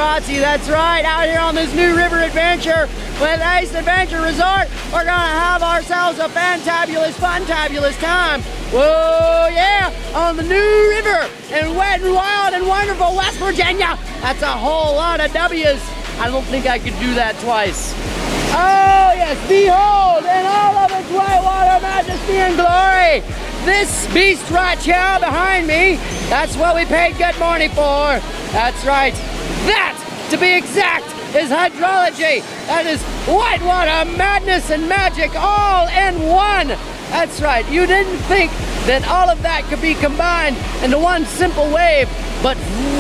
Yahtzee. That's right, out here on this New River adventure with Ace Adventure Resort. We're gonna have ourselves a fantabulous, fun-tabulous time. Whoa, yeah, on the New River in wet and wild and wonderful West Virginia. That's a whole lot of W's. I don't think I could do that twice. Oh yes, behold, in all of its whitewater majesty and glory, this beast right here behind me, that's what we paid good money for. That's right. That, to be exact, is hydrology. That is whitewater madness and magic all in one. That's right. You didn't think that all of that could be combined into one simple wave, but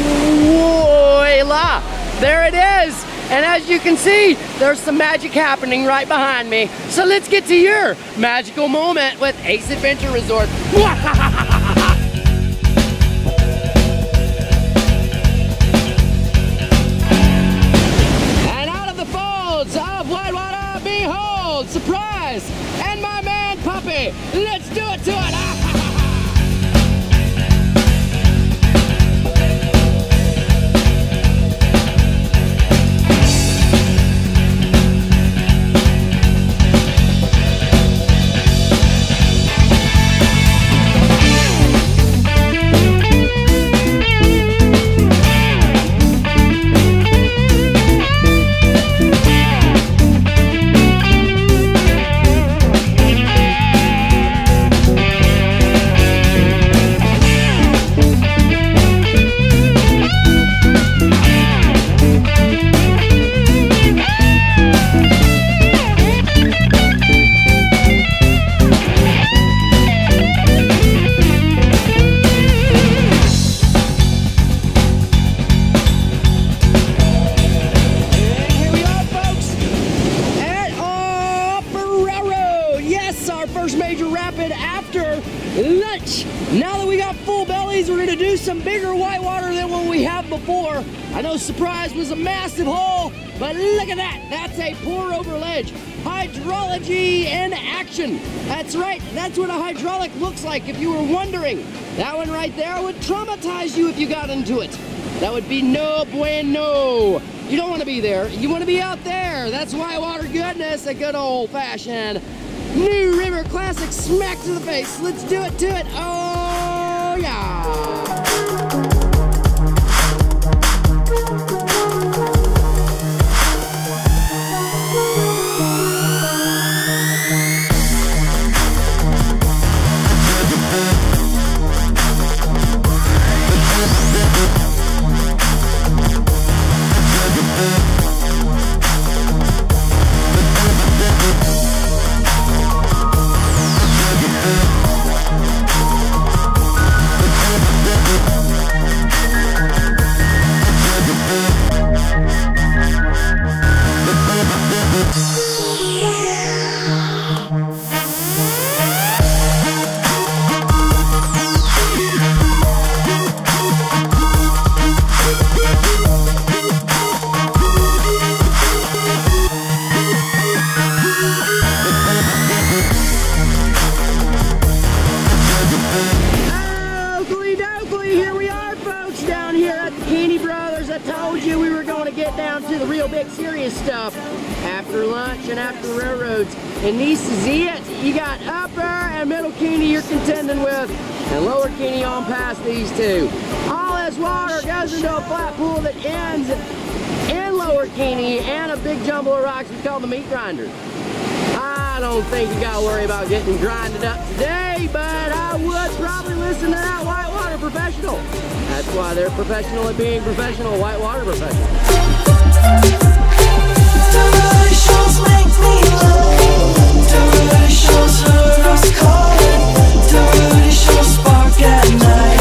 voila, there it is. And as you can see, there's some magic happening right behind me. So let's get to your magical moment with Ace Adventure Resort. And out of the folds of Whitewater, behold, surprise, and my man Puppy. Let's do it to it. Lunch. Now that we got full bellies, we're gonna do some bigger whitewater than what we have before. I know Surprise was a massive hole, but look at that. That's a pour over ledge. Hydrology in action. That's right. That's what a hydraulic looks like if you were wondering. That one right there would traumatize you if you got into it. That would be no bueno. You don't want to be there. You want to be out there. That's whitewater goodness, a good old-fashioned New River classic smack to the face. Let's do it to it. Oh, yeah. Down to the real big serious stuff after lunch and after railroads. And this is it. You got Upper and Middle Kenny you're contending with, and Lower Kenny on past these two. All this water goes into a flat pool that ends in Lower Kenny and a big jumble of rocks we call the meat grinder. I don't think you gotta worry about getting grinded up today, but I would probably listen to that whitewater professional. That's why they're professional at being professional whitewater professionals. Delicious make me love. Delicious heard us calling. Delicious spark at night.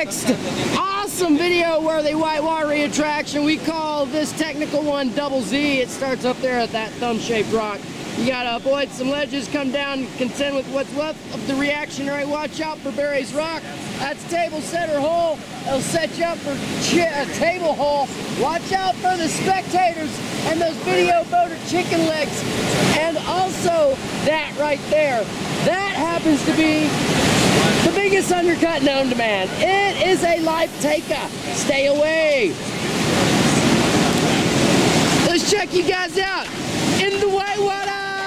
next awesome video worthy whitewater attraction. We call this technical one Double Z. It starts up there at that thumb-shaped rock. You gotta avoid some ledges, come down, contend with what's left of the reactionary. Watch out for Barry's Rock. That's table setter hole. It'll set you up for a table hole. Watch out for the spectators and those video voter chicken legs. And also that right there. That happens to be the biggest undercut known to man. It is a life taker. Stay away. Let's check you guys out in the whitewater.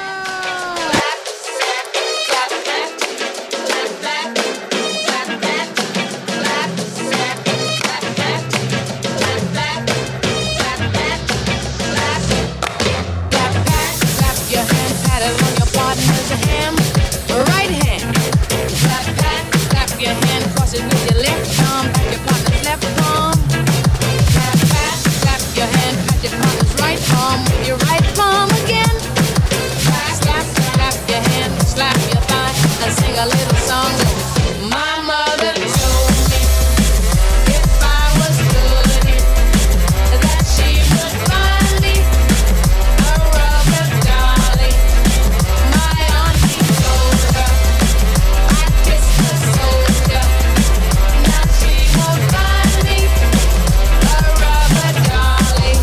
A little song. My mother told me if I was good, that she would find me a rubber dolly. My auntie told her I kissed a soldier. Now she won't find me a rubber dolly.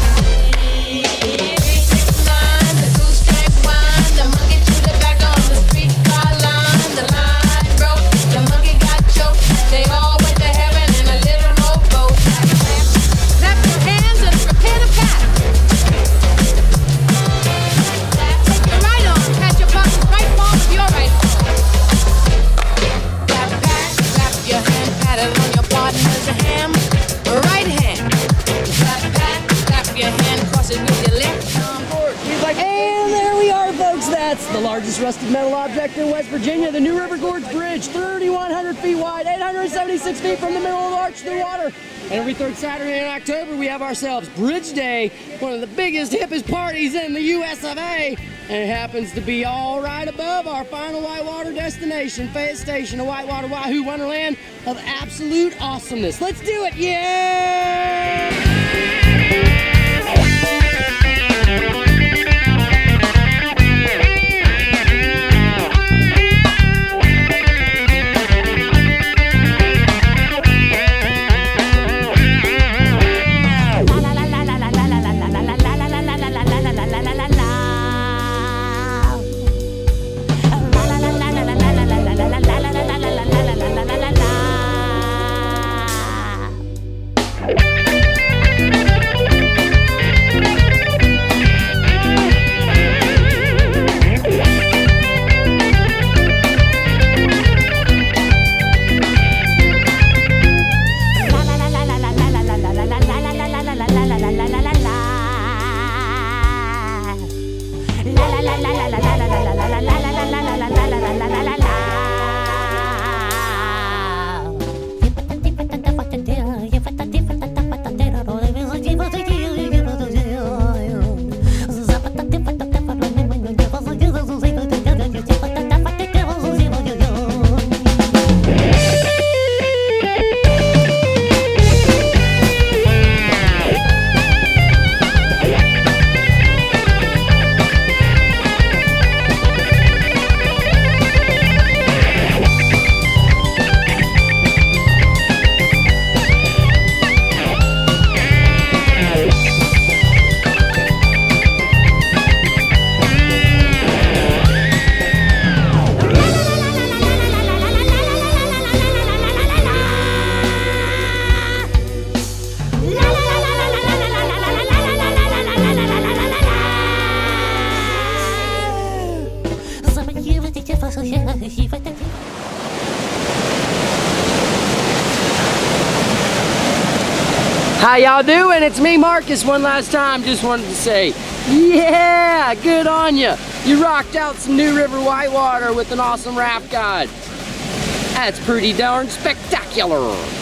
6 9, the goose drank wine, the monkey chewed the back on the streetcar line. The line broke, the monkey got choked. They all went to heaven in a little rowboat. Clap your hands and prepare to pat. Take your right arm, pat your pocket, right palm with your right arm. Clap back, clap your hand, pat it on your partner's ham. Right hand. Clap back, clap your hand, cross it with your left arm. And there we are, folks. That's the largest rusted metal object in West Virginia, the New River Gorge Bridge, 3,100 feet wide, 876 feet from the middle of the arch to the water. And every third Saturday in October, we have ourselves Bridge Day, one of the biggest, hippest parties in the US of A. And it happens to be all right above our final whitewater destination, Fayette Station, a whitewater wahoo wonderland of absolute awesomeness. Let's do it, yeah! How y'all doing? It's me, Marcus, one last time. Just wanted to say, yeah, good on ya. You rocked out some New River whitewater with an awesome raft guide. That's pretty darn spectacular.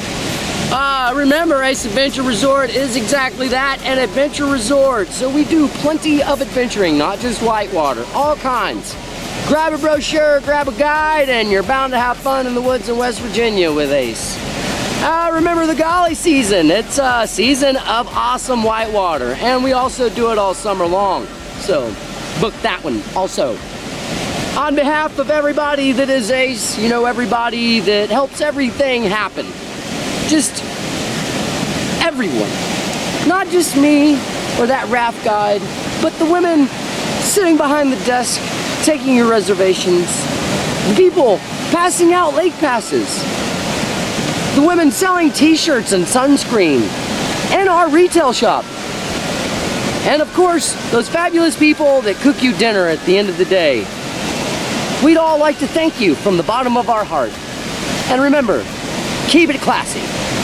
Remember, Ace Adventure Resort is exactly that, an adventure resort. So we do plenty of adventuring, not just whitewater, all kinds. Grab a brochure, grab a guide, and you're bound to have fun in the woods in West Virginia with Ace. Remember the Golly season. It's a season of awesome whitewater, and we also do it all summer long. So book that one also. On behalf of everybody that is Ace, you know, everybody that helps everything happen. Just everyone. Not just me or that raft guide, but the women sitting behind the desk, taking your reservations. The people passing out lake passes. The women selling t-shirts and sunscreen. And our retail shop. And of course, those fabulous people that cook you dinner at the end of the day. We'd all like to thank you from the bottom of our heart. And remember, keep it classy.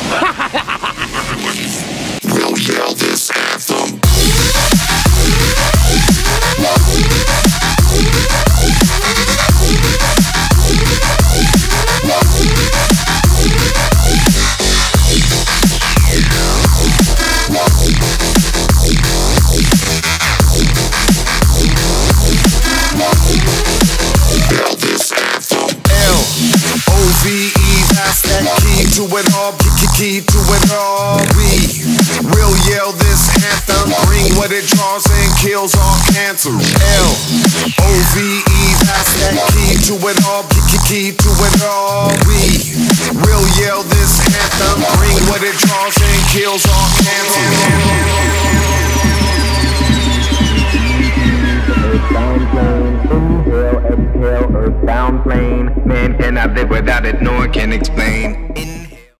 We'll yell this anthem. To it all, key to it all. We will yell this anthem, bring what it draws and kills all cancer. L-O-V-E, that's that key to it all, key to it all. We will yell this anthem, bring what it draws and kills all cancer. Earthbound plane, inhale, exhale, earthbound plane. Man cannot live without it, no one can explain.